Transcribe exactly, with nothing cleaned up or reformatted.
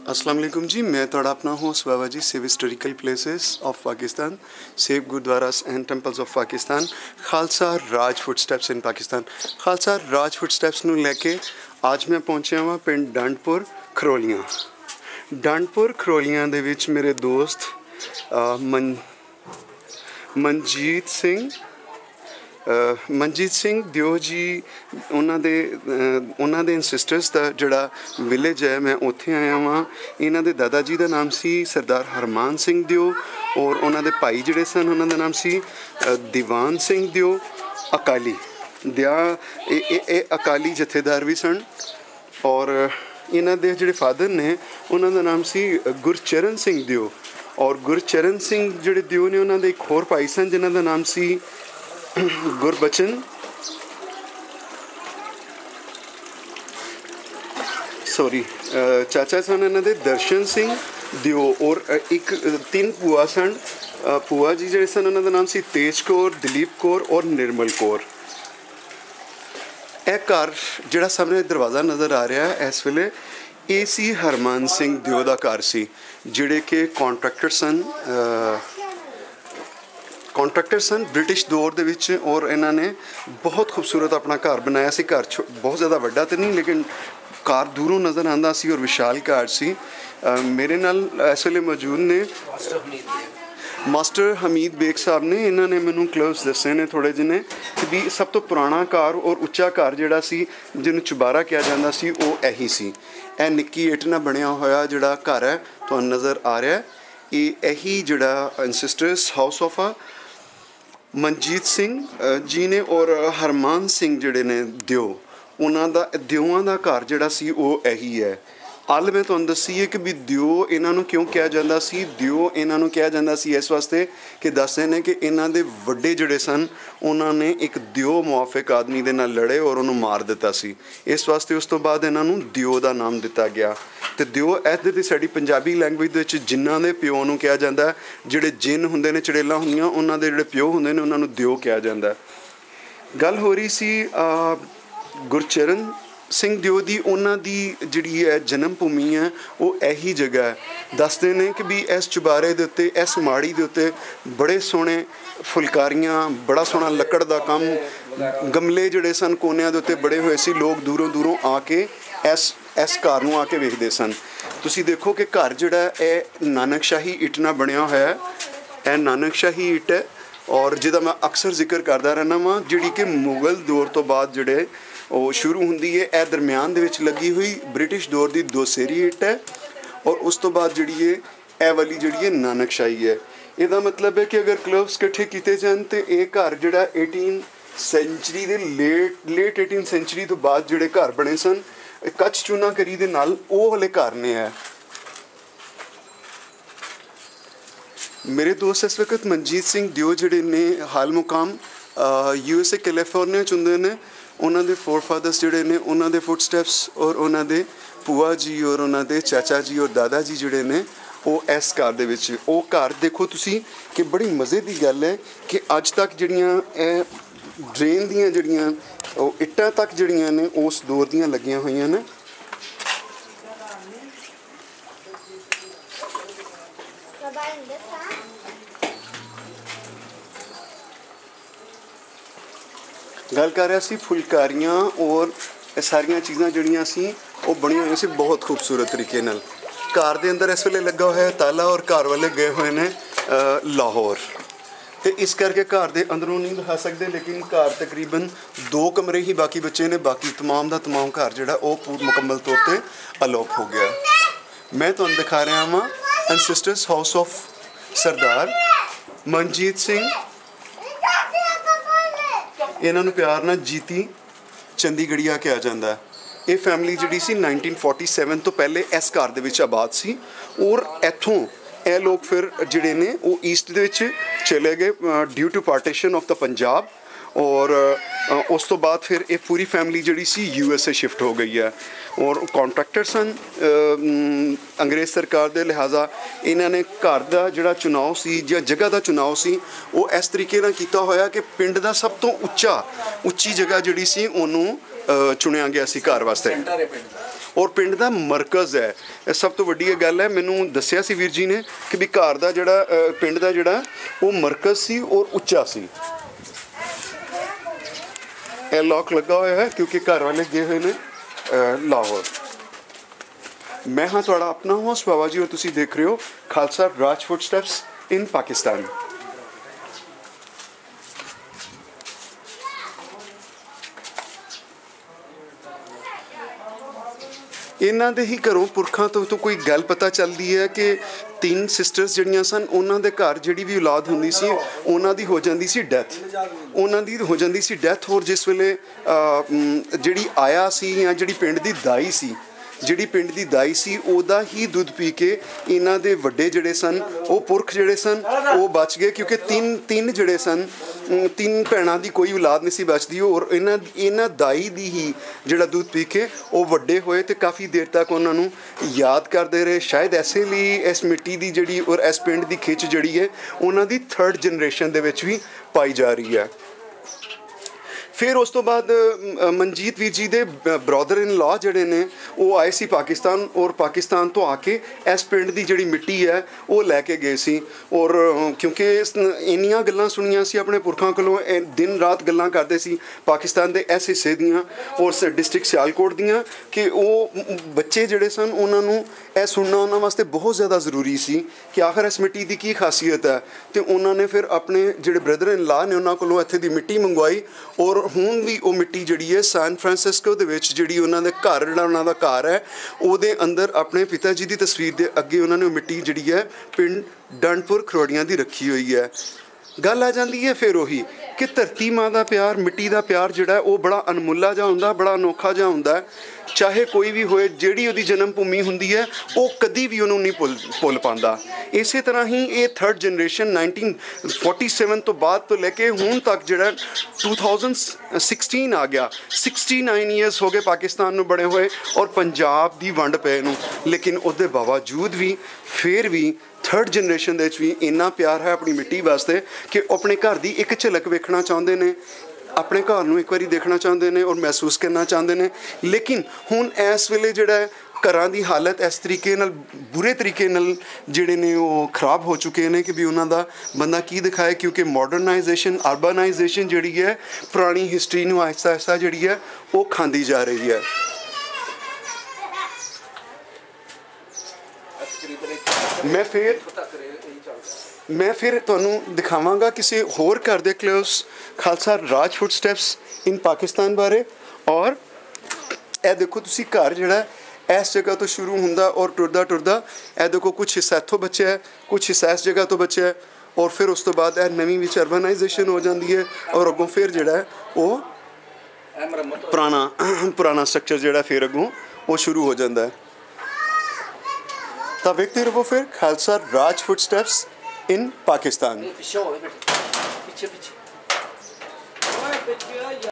अस्सलाम वालेकुम जी, मैं थोड़ा अपना host Baba ji save historical places of Pakistan, save gurdwaras and temples of Pakistan, Khalsa Raj footsteps in Pakistan. Khalsa Raj footsteps नूं लैके आज मैं पहुंचा वां पिंड ढांढपुर खरोलियां। ढांढपुर खरोलियां दे विच मेरे दोस्त मन मनजीत सिंह मनजीत सिंह दियो जी उन्हां दे उन्हां दे सिस्टर्स दा जिहड़ा विलेज है, मैं उत्थे आया वां। इन्हां दे दादा जी दा नाम सी सरदार हरमान सिंह दियो और उन्हां दे भाई जिहड़े सन उन्हां दा नाम सी दीवान सिंह दियो अकाली दिया। ये अकाली जथेदार भी सन और इन्हां दे जिहड़े फादर ने उन्हां दा नाम सी गुरचरण सिंह दियो और गुरचरण सिंह जिहड़े दियो ने उन्हां दे एक होर भाई सन जिन्हां दा नाम सी गुरबचन सॉरी चाचा सन इन्हां दे दर्शन सिंह दियो और एक तीन भूआ सन। भूआ जी जिहड़े सन उन्हां दा नाम सी तेज कौर, दलीप कौर और निर्मल कौर। यह घर जिहड़ा सामने दरवाज़ा नज़र आ रहा है इस वेले ये सी हरमान सिंह दियो दा घर सी, जिहड़े कि कॉन्ट्रैक्टर सन कॉन्ट्रैक्टर सन ब्रिटिश दौर दे विच और इन्हां ने बहुत खूबसूरत अपना घर बनाया सी। घर बहुत ज़्यादा वड्डा तो नहीं लेकिन घर दूरों नज़र आंदा सी और विशाल घर सी। मेरे नाल इस वेले मौजूद ने मास्टर हमीद बेग साहब ने। इन्हां ने मैनूं क्लब्स दस्से ने थोड़े जिन्ने कि भी सब तो पुराना घर और उच्चा घर जिहड़ा सी जिन्हूं चुबारा किया जांदा सी वो यही सी। यह निक्की इट नाल बनिया होया जिहड़ा घर है तुहानूं नज़र आ रहा है, ये यही जिहड़ा एंसेस्टर्स हाउस ऑफ आ मनजीत सिंह जी ने और हरमान सिंह जिहड़े ने दियो उन्हां दा दियोआं दा घर जिहड़ा सी वो यही है। अल मैं तुहानूं दस्सी है कि भी दियो इन्हां नूं क्यों कहा जांदा सी। दियो इन्हां नूं कहा जांदा सी इस वास्ते कि दसदे ने कि इन्हां दे वड्डे जिहड़े सन उन्हां ने एक दियो मुआफिक आदमी दे नाल लड़े और उन्होंने मार दिता सी, इस वास्ते उस तो बाद इन्हां नूं दियो दा नाम दिता गया। तो दियो इधर दी साडी पंजाबी लैंगुएज दे विच जिन्हां दे प्यो नूं कहा जांदा, जिहड़े जिन हुंदे ने चड़ेलां हुंदियां उन्हां दे जिहड़े प्यो हुंदे ने उन्हां नूं दियो कहा जांदा। गल हो रही सी गुरचरण सिंह दियो दी, उन्हां दी जिहड़ी है जन्म भूमि है वो यही जगह है। दसदे ने कि भी इस चुबारे दे उत्ते इस माड़ी दे उत्ते बड़े सोहणे फुलकारियां, बड़ा सोहना लकड़ दा कम, गमले जिहड़े सन कोनियां दे उत्ते बड़े होए सी। लोग दूरों दूरों आके इस इस घर नूं आके वेखदे सन। तुसीं देखो कि घर जिहड़ा है नानकशाही इट नाल बनिया होया है, यह नानकशाही इट है और जिहदा मैं अक्सर जिक्र करदा रहना वां, जिहड़ी कि मुगल दौर तो बाद जिहड़े वो शुरू हुंदी है। यह दरम्यान दे विच लगी हुई ब्रिटिश दौर की दोसेरी इट है और उस तो बाद जिहड़ी है यह वाली जिहड़ी है नानकशाही है। इसदा मतलब है कि अगर क्लब्स इकट्ठे किए जान तो यह घर जिहड़ा एटीन सेंचुरी के लेट लेट एटीन सेंचुरी तो बाद जिहड़े घर बने सन कच्छ चूना करी दे नाल वो वाले घर ने है। मेरे दोस्त इस वक्त मनजीत सिंह दियो जिहड़े ने हाल मुकाम यू एस ए कैलीफोर्निया च हुंदे ने। उन्होंने फोर फादर्स जिहड़े ने उन्होंने फुट स्टैप्स और उन्होंने भूआ जी और उन्होंने चाचा जी और दादा जी जिहड़े ने वो इस घर दे विच वो घर देखो तुसी कि बड़ी मज़े की गल है कि अज तक जिहड़ियां ड्रेन दियां जिहड़ियां इट्टां तक जिहड़ियां ने उस दौर दियां लगियां होईयां ने। गल कर रहा सी फुलकारियां और सारिया चीज़ां जिहड़ियां सी वो बनिया हुई सी बहुत खूबसूरत तरीके नाल। घर दे अंदर इस वेले लगा हुआ है ताला और घर वाले गए हुए ने लाहौर, तो इस करके घर दे अंदरों नहीं दिखा सकते, लेकिन घर तकरीबन दो कमरे ही बाकी बच्चे ने, बाकी तमाम का तमाम घर जिहड़ा वो पूर्ण मुकम्मल तौर पर अलोप हो गया। मैं तुहानूं दिखा रहा वां ancestors house of Sardar Manjeet Singh, इन्हां नूं प्यार नाल जीती चंडीगढ़िया कहा जाता है। ये फैमिली जिहड़ी सी नाइनटीन फोर्टी सैवन तो पहले इस घर दे विच आबाद सी और इत्थों ये लोग फिर जिहड़े ने वो ईस्ट दे विच चले गए due to partition of the Punjab और उस तो बाद फिर ये पूरी फैमिली जिहड़ी सी यू एस ए शिफ्ट हो गई है और कॉन्ट्रैक्टर सन अंग्रेज़ सरकार दे लिहाजा इन्हां ने घर दा जिहड़ा चुनाव सी या जगह का चुनाव सी वो इस तरीके नाल कीता होया कि पिंड दा सब तो उच्चा उच्ची जगह जिहड़ी सी उहनूं चुनिया गया सी घर वास्ते। ਔਰ ਪਿੰਡ ਦਾ ਮਰਕਜ਼ ਹੈ। ਇਹ ਸਭ ਤੋਂ ਵੱਡੀ ਇਹ ਗੱਲ ਹੈ, ਮੈਨੂੰ ਦੱਸਿਆ ਸੀ ਵੀਰ ਜੀ ਨੇ ਕਿ ਵੀ ਘਰ ਦਾ ਜਿਹੜਾ ਪਿੰਡ ਦਾ ਜਿਹੜਾ ਉਹ ਮਰਕਜ਼ ਸੀ ਔਰ ਉੱਚਾ ਸੀ। ਇਹ ਲੌਕ ਲੱਗਾ ਹੋਇਆ ਹੈ ਕਿਉਂਕਿ ਘਰ ਵਾਲੇ ਗਏ ਹੋਏ ਨੇ ਲਾਹੌਰ। ਮੈਂ ਹਾਂ ਤੁਹਾਡਾ ਆਪਣਾ ਹੋਸਟ ਬਾਬਾ ਜੀ, ਔਰ ਤੁਸੀਂ ਦੇਖ ਰਹੇ ਹੋ ਖਾਲਸਾ ਰਾਜ ਫੁੱਟਸਟੈਪਸ ਇਨ ਪਾਕਿਸਤਾਨ। ਇਹਨਾਂ ਦੇ ਹੀ ਘਰੋਂ ਪੁਰਖਾਂ ਤੋਂ ਤੋਂ ਕੋਈ ਗੱਲ ਪਤਾ ਚੱਲਦੀ ਹੈ ਕਿ ਤਿੰਨ ਸਿਸਟਰਸ ਜਿਹੜੀਆਂ ਸਨ, ਉਹਨਾਂ ਦੇ ਘਰ ਜਿਹੜੀ ਵੀ ਔਲਾਦ ਹੁੰਦੀ ਸੀ ਉਹਨਾਂ ਦੀ ਹੋ ਜਾਂਦੀ ਸੀ ਡੈਥ, ਉਹਨਾਂ ਦੀ ਹੋ ਜਾਂਦੀ ਸੀ ਡੈਥ। ਹੋਰ ਜਿਸ ਵੇਲੇ ਜਿਹੜੀ ਆਇਆ ਸੀ ਜਾਂ ਜਿਹੜੀ ਪਿੰਡ ਦੀ ਦਾਈ ਸੀ ਜਿਹੜੀ ਪਿੰਡ ਦੀ ਦਾਈ ਸੀ ਉਹਦਾ ਹੀ ਦੁੱਧ ਪੀ ਕੇ ਇਹਨਾਂ ਦੇ ਵੱਡੇ ਜਿਹੜੇ ਸਨ ਉਹ ਪੁਰਖ ਜਿਹੜੇ ਸਨ ਉਹ ਬਚ ਗਏ, ਕਿਉਂਕਿ ਤਿੰਨ ਤਿੰਨ ਜਿਹੜੇ ਸਨ ਤਿੰਨ ਭੈਣਾਂ ਦੀ ਕੋਈ ਔਲਾਦ ਨਹੀਂ ਸੀ ਬਚਦੀ, ਔਰ ਇਹਨਾਂ ਇਹਨਾਂ ਦਾਈ ਦੀ ਹੀ ਜਿਹੜਾ ਦੁੱਧ ਪੀ ਕੇ ਉਹ ਵੱਡੇ ਹੋਏ ਅਤੇ ਕਾਫੀ ਦੇਰ ਤੱਕ ਉਹਨਾਂ ਨੂੰ ਯਾਦ ਕਰਦੇ ਰਹੇ। ਸ਼ਾਇਦ ਐਸੇ ਲਈ ਇਸ ਮਿੱਟੀ ਦੀ ਜਿਹੜੀ ਔਰ ਇਸ ਪਿੰਡ ਦੀ ਖਿੱਚ ਜਿਹੜੀ ਹੈ ਉਹਨਾਂ ਦੀ ਥਰਡ ਜਨਰੇਸ਼ਨ ਦੇ ਵਿੱਚ ਵੀ ਪਾਈ ਜਾ ਰਹੀ ਹੈ। ਫਿਰ ਉਸ ਤੋਂ ਬਾਅਦ ਮਨਜੀਤ ਵੀਰ ਜੀ ਦੇ ਬ੍ਰਦਰ ਇਨ ਲਾ ਜਿਹੜੇ ਨੇ ਉਹ ਆਏ ਸੀ ਪਾਕਿਸਤਾਨ, ਔਰ ਪਾਕਿਸਤਾਨ ਤੋਂ ਆ ਕੇ ਇਸ ਪਿੰਡ ਦੀ ਜਿਹੜੀ ਮਿੱਟੀ ਹੈ ਉਹ ਲੈ ਕੇ ਗਏ ਸੀ। ਔਰ ਕਿਉਂਕਿ ਇੰਨੀਆਂ ਗੱਲਾਂ ਸੁਣੀਆਂ ਸੀ ਆਪਣੇ ਪੁਰਖਾਂ ਕੋਲੋਂ, ਦਿਨ ਰਾਤ ਗੱਲਾਂ ਕਰਦੇ ਸੀ ਪਾਕਿਸਤਾਨ ਦੇ ਇਸ ਹਿੱਸੇ ਦੀਆਂ ਔਰ ਡਿਸਟ੍ਰਿਕਟ ਸਿਆਲਕੋਟ ਦੀਆਂ, ਕਿ ਉਹ ਬੱਚੇ ਜਿਹੜੇ ਸਨ ਉਹਨਾਂ ਨੂੰ ਇਹ ਸੁਣਨਾ ਉਹਨਾਂ ਵਾਸਤੇ ਬਹੁਤ ਜ਼ਿਆਦਾ ਜ਼ਰੂਰੀ ਸੀ ਕਿ ਆਖਰ ਇਸ ਮਿੱਟੀ ਦੀ ਕੀ ਖਾਸੀਅਤ ਹੈ। ਅਤੇ ਉਹਨਾਂ ਨੇ ਫਿਰ ਆਪਣੇ ਜਿਹੜੇ ਬ੍ਰਦਰ ਇਨ ਲਾ ਨੇ ਉਹਨਾਂ ਕੋਲੋਂ ਇੱਥੇ ਦੀ ਮਿੱਟੀ ਮੰਗਵਾਈ, ਔਰ ਹੁਣ ਵੀ ਉਹ ਮਿੱਟੀ ਜਿਹੜੀ ਹੈ ਸੈਨ ਫਰਾਂਸਿਸਕੋ ਦੇ ਵਿੱਚ ਜਿਹੜੀ ਉਹਨਾਂ ਦੇ ਘਰ ਜਿਹੜਾ ਉਹਨਾਂ ਦਾ ਘਰ ਹੈ ਉਹਦੇ ਅੰਦਰ ਆਪਣੇ ਪਿਤਾ ਜੀ ਦੀ ਤਸਵੀਰ ਦੇ ਅੱਗੇ ਉਹਨਾਂ ਨੇ ਉਹ ਮਿੱਟੀ ਜਿਹੜੀ ਹੈ ਪਿੰਡ ਡੰਡਪੁਰ ਖਰੋੜੀਆਂ ਦੀ ਰੱਖੀ ਹੋਈ ਹੈ। ਗੱਲ ਆ ਜਾਂਦੀ ਹੈ ਫਿਰ ਉਹੀ ਕਿ ਧਰਤੀ ਮਾਂ ਦਾ ਪਿਆਰ, ਮਿੱਟੀ ਦਾ ਪਿਆਰ ਜਿਹੜਾ ਉਹ ਬੜਾ ਅਨਮੁੱਲਾ ਜਿਹਾ ਹੁੰਦਾ, ਬੜਾ ਅਨੋਖਾ ਜਿਹਾ ਹੁੰਦਾ। ਚਾਹੇ ਕੋਈ ਵੀ ਹੋਏ, ਜਿਹੜੀ ਉਹਦੀ ਜਨਮ ਭੂਮੀ ਹੁੰਦੀ ਹੈ ਉਹ ਕਦੀ ਵੀ ਉਹਨੂੰ ਨਹੀਂ ਭੁੱਲ ਭੁੱਲ ਪਾਉਂਦਾ। ਇਸੇ ਤਰ੍ਹਾਂ ਹੀ ਇਹ third generation nineteen forty seven ਤੋਂ ਬਾਅਦ ਤੋਂ ਲੈ ਕੇ ਹੁਣ ਤੱਕ ਜਿਹੜਾ ਟੂ ਥਾਊਜ਼ੈਂਡ ਸਿਕਸਟੀਨ ਆ ਗਿਆ, ਸਿਕਸਟੀ ਨਾਈਨ ਈਅਰਸ ਹੋ ਗਏ ਪਾਕਿਸਤਾਨ ਨੂੰ ਬਣੇ ਹੋਏ ਔਰ ਪੰਜਾਬ ਦੀ ਵੰਡ ਪਏ ਨੂੰ, ਲੇਕਿਨ ਉਹਦੇ ਬਾਵਜੂਦ ਵੀ ਫਿਰ ਵੀ ਥਰਡ ਜਨਰੇਸ਼ਨ ਦੇ ਵਿੱਚ ਵੀ ਇੰਨਾ ਪਿਆਰ ਹੈ ਆਪਣੀ ਮਿੱਟੀ ਵਾਸਤੇ ਕਿ ਉਹ ਆਪਣੇ ਘਰ ਦੀ ਇੱਕ ਝਲਕ ਵੇਖਣਾ ਚਾਹੁੰਦੇ ਨੇ, ਆਪਣੇ ਘਰ ਨੂੰ ਇੱਕ ਵਾਰੀ ਦੇਖਣਾ ਚਾਹੁੰਦੇ ਨੇ ਔਰ ਮਹਿਸੂਸ ਕਰਨਾ ਚਾਹੁੰਦੇ ਨੇ। ਲੇਕਿਨ ਹੁਣ ਇਸ ਵੇਲੇ ਜਿਹੜਾ ਘਰਾਂ ਦੀ ਹਾਲਤ ਇਸ ਤਰੀਕੇ ਨਾਲ ਬੁਰੇ ਤਰੀਕੇ ਨਾਲ ਜਿਹੜੇ ਨੇ ਉਹ ਖਰਾਬ ਹੋ ਚੁੱਕੇ ਨੇ ਕਿ ਵੀ ਉਹਨਾਂ ਦਾ ਬੰਦਾ ਕੀ ਦਿਖਾਏ, ਕਿਉਂਕਿ ਮਾਡਰਨਾਈਜੇਸ਼ਨ ਅਰਬਨਾਈਜੇਸ਼ਨ ਜਿਹੜੀ ਹੈ ਪੁਰਾਣੀ ਹਿਸਟਰੀ ਨੂੰ ਆਹਿਸਤਾ ਆਹਿਸਤਾ ਜਿਹੜੀ ਹੈ ਉਹ ਖਾਂਦੀ ਜਾ ਰਹੀ ਹੈ। ਮੈਂ ਫਿਰ ਮੈਂ ਫਿਰ ਤੁਹਾਨੂੰ ਦਿਖਾਵਾਂਗਾ ਕਿਸੇ ਹੋਰ ਘਰ ਦੇ close Khalsa Raj footsteps in Pakistan ਬਾਰੇ। ਔਰ ਇਹ ਦੇਖੋ ਤੁਸੀਂ ਘਰ ਜਿਹੜਾ ਇਸ ਜਗ੍ਹਾ ਤੋਂ ਸ਼ੁਰੂ ਹੁੰਦਾ ਔਰ ਟੁਰਦਾ ਟੁਰਦਾ ਇਹ ਦੇਖੋ ਕੁਛ ਹਿੱਸਾ ਇੱਥੋਂ ਬਚਿਆ ਹੈ, ਕੁਛ ਹਿੱਸਾ ਇਸ ਜਗ੍ਹਾ ਤੋਂ ਬਚਿਆ, ਔਰ ਫਿਰ ਉਸ ਤੋਂ ਬਾਅਦ ਇਹ ਨਵੀਂ ਵਿੱਚ ਅਰਬਨਾਈਜੇਸ਼ਨ ਹੋ ਜਾਂਦੀ ਹੈ ਔਰ ਅੱਗੋਂ ਫਿਰ ਜਿਹੜਾ ਹੈ ਉਹ ਪੁਰਾਣਾ ਪੁਰਾਣਾ ਸਟਰਕਚਰ ਜਿਹੜਾ ਫਿਰ ਅੱਗੋਂ ਉਹ ਸ਼ੁਰੂ ਹੋ ਜਾਂਦਾ ਹੈ। ਤਾਂ ਵੇਖਦੇ ਰਹੋ ਫਿਰ Khalsa Raj footsteps in Pakistan.